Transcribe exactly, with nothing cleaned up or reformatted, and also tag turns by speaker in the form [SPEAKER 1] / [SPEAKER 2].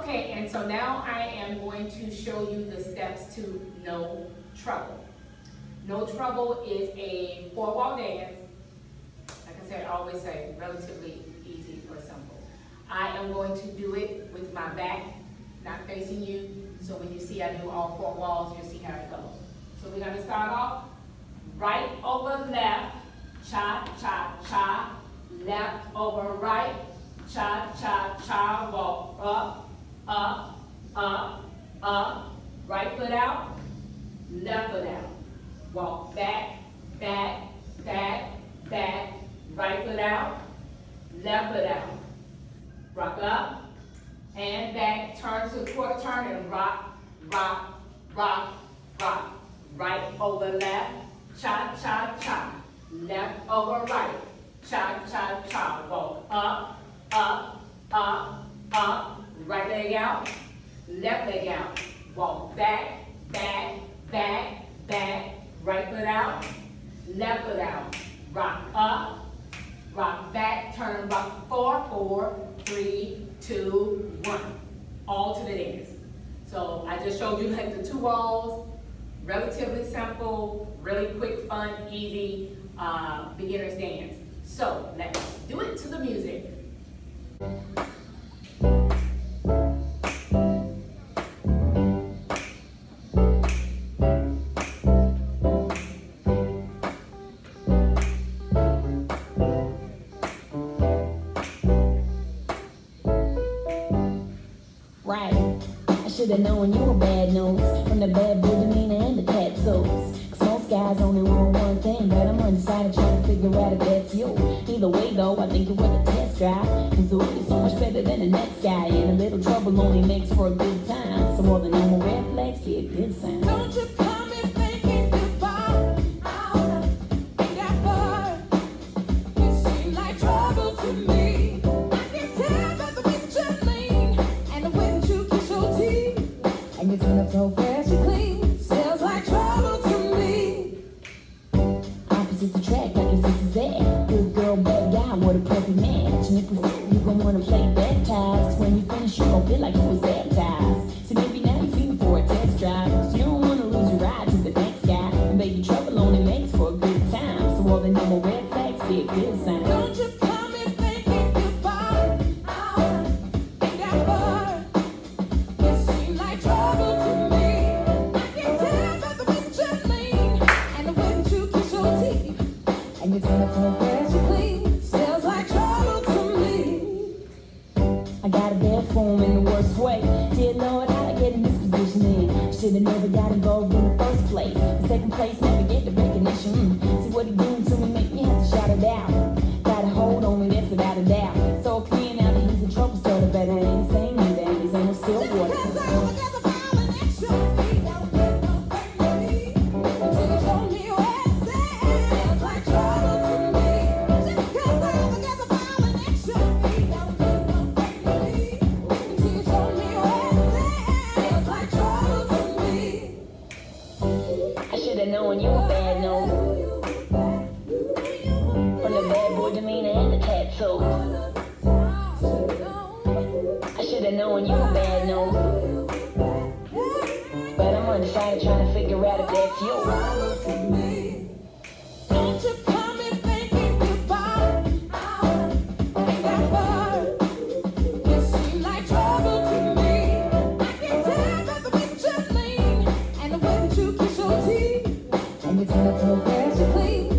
[SPEAKER 1] Okay, and so now I am going to show you the steps to No Trouble. No Trouble is a four-wall dance. Like I said, I always say relatively easy or simple. I am going to do it with my back not facing you, so when you see I do all four walls, you'll see how it goes. So we're going to start off right over left, cha, cha, cha, left over right, cha, cha, cha, walk up, up, up, up, right foot out, left foot out, walk back, back, back, back, right foot out, left foot out, rock up, and back, turn to a quarter turn and rock, rock, rock, rock, right over left, cha, cha, cha, left over right, cha, cha, cha, walk up, up, up, up, right leg out, left leg out, walk back, back, back, back, right foot out, left foot out, rock up, rock back, turn, rock four, four, three, two, one, all to the dance. So I just showed you like the two walls, relatively simple, really quick, fun, easy uh, beginner's dance. So let's do it to the music.
[SPEAKER 2] Should've known you were bad news from the bad boy demeanor and the tattoos. Cause most guys only want one thing, but I'm undecided trying to figure out if that's you. Either way though, I think it was a test drive. Cause the way is so much better than the next guy, and a little trouble only makes for a good time. So more than normal red flags be a good sign. Don't you come in thinking goodbye. Out, ain't that far. You seem like trouble to me. I can tell by the way that you lean and the way that you kiss your teeth. And you turn up so fast you clean, smells like trouble to me. Opposites attract, like your sister's that. Good girl, bad guy, what a perfect match. And if you feel you gon' wanna play baptized, cause when you finish you gon' feel like you was baptized. So maybe now you're feeling for a test drive, so you don't wanna lose your ride to the next guy. And baby, trouble only makes for a good time, so all the normal red flags be a good sign. Don't you come in thinking goodbye. Out, ain't that far. You seem like trouble to me. I can tell by the way that you lean and the way that you kiss your teeth. And you turn up so fast you clean, smells like trouble to me. I got a bad form in the worst way. Dear Lord, how'd I get in this position in? Should've never got involved in the first place. The second place, never get the recognition. Mm. See what he doing to me, make me have to shout it out. Got a hold on me, that's without a doubt. So clear now that he's a trouble starter, but I ain't saying anything. He's on still water. Knowing you were bad news from the bad boy demeanor and the tattoo. I should have known you were bad news, but I'm undecided trying to figure out if that's you. Don't you come in thinking goodbye. Out, ain't that far. You seem like trouble to me. I can tell by the way that you lean and the way that you kiss your teeth. And you turn up so fast you clean,